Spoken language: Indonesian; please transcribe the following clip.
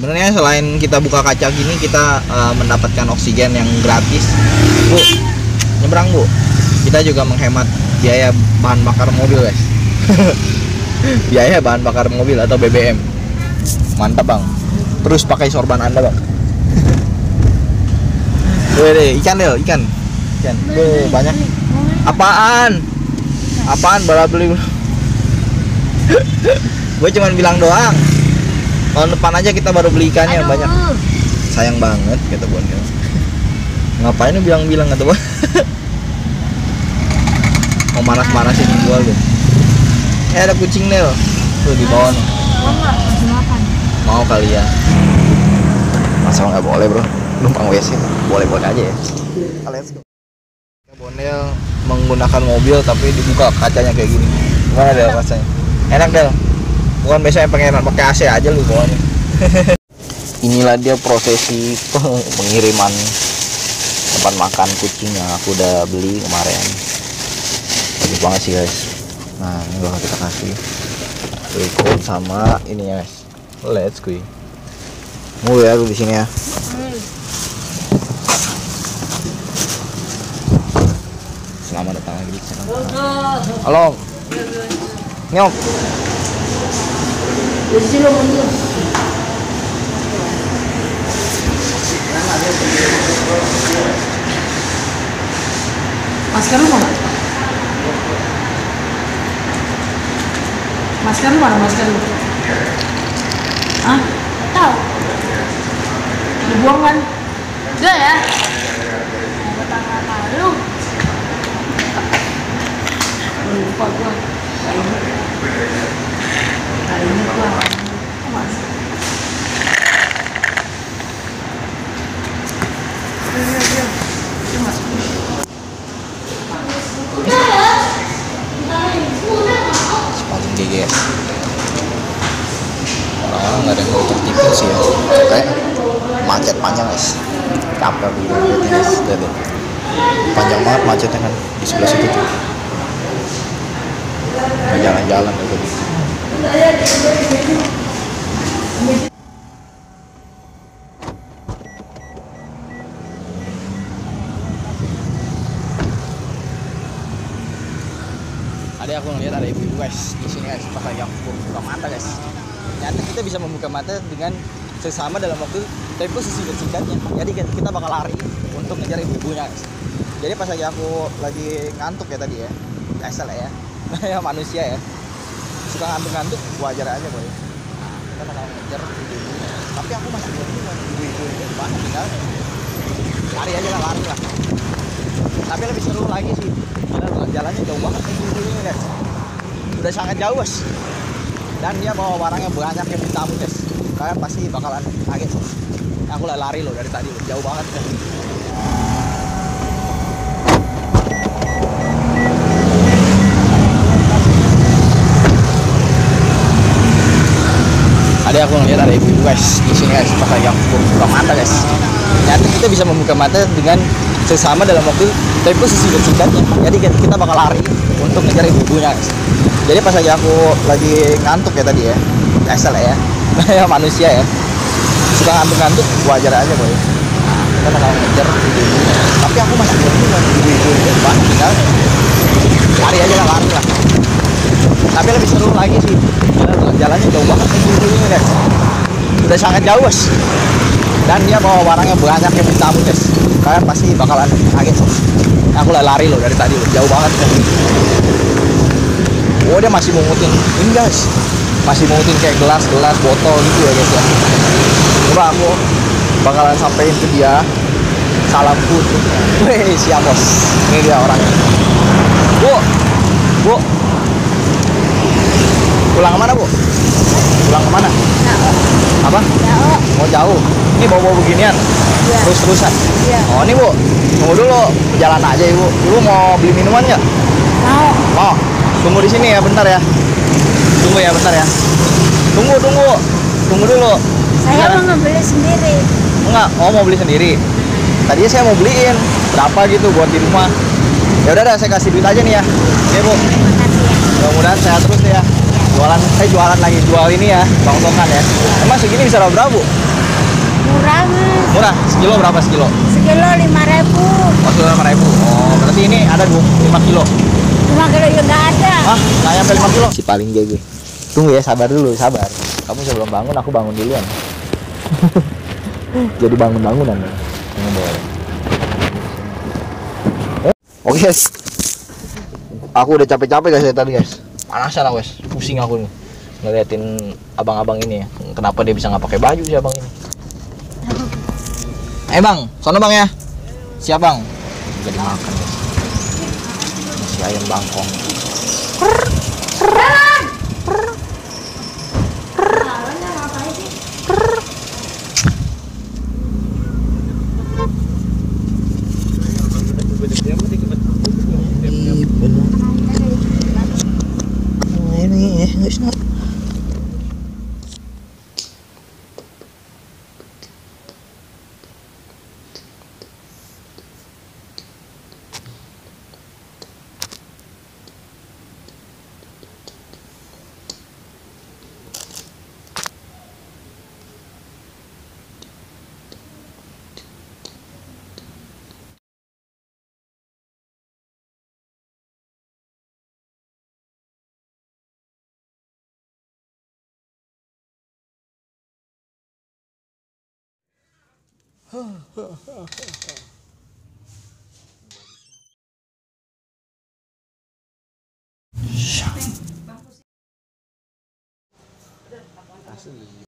Sebenarnya selain kita buka kaca gini, kita mendapatkan oksigen yang gratis. Bu, nyebrang bu. Kita juga menghemat biaya bahan bakar mobil guys. Biaya bahan bakar mobil atau BBM. Mantap bang. Terus pakai sorban anda bang. Wih, ikan Del, ikan. Tuh banyak. Apaan? Bala beli. Gue cuman bilang doang. Tahun depan aja kita baru beli ikannya. Aduh. Banyak. Sayang banget kata Bonil. Ngapain lu bilang-bilang kata Bon? Mau manas-manasin gua lu. Ada kucing Nel. Tuh di bawah nih. Mau nggak? Masih makan. Mau kali ya. Masa nggak boleh bro? Numpang WC. Boleh-boleh aja ya. Let's go. Bonil menggunakan mobil tapi dibuka kacanya kayak gini. Gimana Del rasanya? Enak Del? Bukan biasanya pengen pakai AC aja lu bawahnya. Inilah dia prosesi pengiriman tempat makan kucing yang aku udah beli kemarin. Bagus banget sih guys. Nah ini bakal kita kasih berikut sama ini ya guys. Let's go. Mulu ya lu di sini ya. Selamat datang lagi di channel. Halo. Nyok. Masker lu mana? Masker lu mana? Masker lu? Hah? Tahu? Dibuang kan? Udah ya? Lu? Lupa gua. Kali ini gua mas. Sepatu gigi ya. Orang-orang nggak ada yang mau tertipin sih ya. Kayak macet panjang guys. Capek gitu guys. Lihat. Panjang banget macetnya kan di sebelah situ tuh. Jalan-jalan gitu. Tadi aku ngeliat ada ibu guys di sini guys, pas lagi aku buka mata guys. Ternyata kita bisa membuka mata dengan sesama dalam waktu tempo sesingkat-singkatnya. Jadi kita bakal lari untuk ngejar ibu-ibunya guys. Jadi pas lagi aku lagi ngantuk ya tadi ya, biasa lah ya, ya manusia ya, suka ngantuk-ngantuk, wajar aja boy. Kita bakal ngejar ibu-ibunya. Tapi aku masih belum tahu ibu-ibu ini mana tinggalnya. Lari aja lah, lari lah. Tapi lebih seru lagi sih, jalannya jauh banget ibu-ibunya guys. Udah sangat jauh guys. Dan dia bawa barangnya banyak yang ditamu guys. Kalian pasti bakalan kaget. Aku lah lari loh dari tadi, jauh banget kan. Tadi aku ngeliat ada ibu guys di sini guys, pas lagi aku buka mata guys. Ternyata kita bisa membuka mata dengan sesama dalam waktu tempo sesingkat-singkatnya. Jadi kita bakal lari untuk ngejar ibu-ibunya guys. Jadi pas lagi aku lagi ngantuk ya tadi ya, biasa lah ya, ya manusia ya, suka ngantuk-ngantuk, wajar aja boy. Kita bakal ngejar ibu-ibunya. Tapi aku masih belum tahu ibu-ibu ini mana tinggalnya. Lari aja lah, lari lah. Tapi lebih seru lagi sih, jalannya jauh banget ibu-ibunya guys. Udah sangat jauh guys. Dan dia bawa barangnya banyak yang ditamu guys. Kalian pasti bakalan kaget. Aku lah lari loh dari tadi, jauh banget kan. Oh dia masih mungutin ini guys, masih mungutin kayak gelas botol gitu ya guys ya. Coba aku bakalan sampein ke dia salamku. Wih siap bos, ini dia orangnya. Bu pulang kemana bu? Pulang kemana? Apa? Jauh. Mau jauh? Ini bawa beginian? Iya. Terus-terusan? Iya. Oh ini bu, tunggu dulu, jalan aja ibu. Ibu mau beli minuman nggak? Mau. Mau. Tunggu di sini ya bentar ya. Tunggu ya bentar ya. Tunggu dulu. Saya mau ngebeli sendiri. Enggak, mau beli sendiri. Tadinya saya mau beliin berapa gitu buat di rumah. Ya udah saya kasih duit aja nih ya. Oke bu. Makasih ya. Mudah-mudahan sehat terus deh ya. Saya jualan lagi, jual ini ya, bangtongan ya. Emang segini bisa berapa bu? Mas. Murah. Sekilo berapa sekilo? Sekilo 5.000. Oh, sekilo 5.000. Oh, berarti ini ada 5 kilo. 5 kilo juga nggak ada. Hah? Nggak nyampe 5 kilo? Si paling jago. Tunggu ya, sabar dulu, sabar. Kamu sebelum bangun, aku bangun duluan. Jadi bangun-bangunan ya. Ini boleh. Oke guys. Aku udah capek-capek guys ya tadi guys. Panasan aku guys. Pusing aku nih. Ngeliatin abang-abang ini ya. Kenapa dia bisa nggak pakai baju sih abang ini? Bang, sono bang ya. Siap bang. Jadi makan guys. Masih ayam bangkong. Ini ya, guys. Asli.